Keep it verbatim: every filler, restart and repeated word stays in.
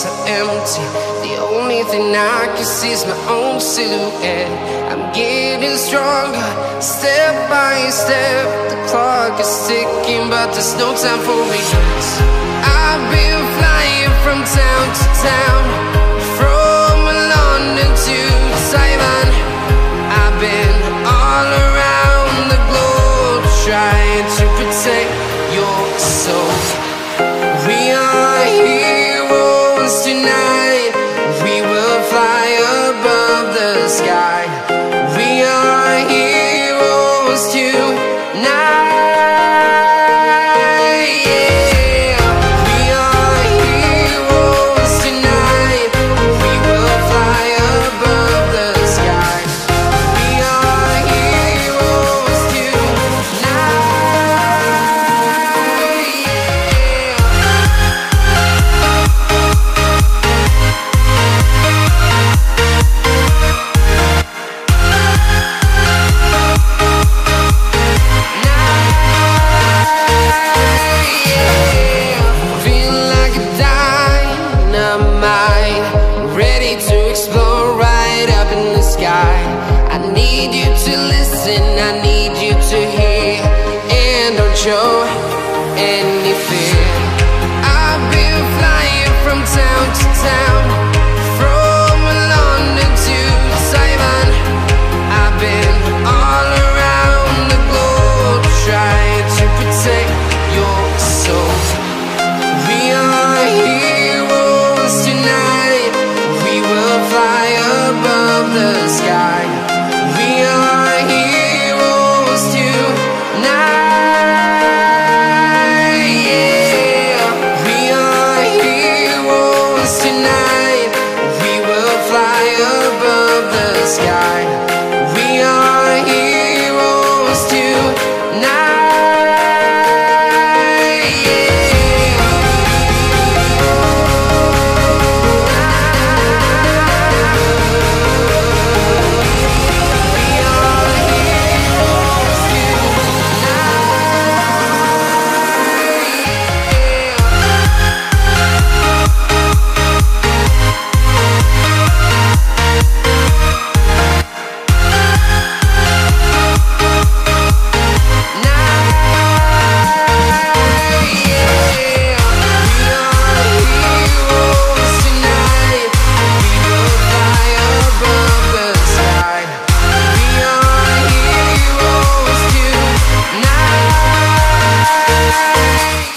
so empty. The only thing I can see is my own silhouette. I'm getting stronger, step by step. The clock is ticking, but there's no time for me. I've been flying from town to town, from London to Taiwan. I've been all around the globe, trying to protect your soul. We are heroes tonight. We will fly above the sky. We are heroes tonight. I need you to listen, I need you to hear, and don't show any fear. I've been flying from town to town, from London to Taiwan. I've been all around the globe, trying to protect your soul. We are heroes tonight. We will fly above the sky. We are heroes tonight, yeah. We are heroes tonight. We will fly above the sky. We are heroes tonight, yeah. Night.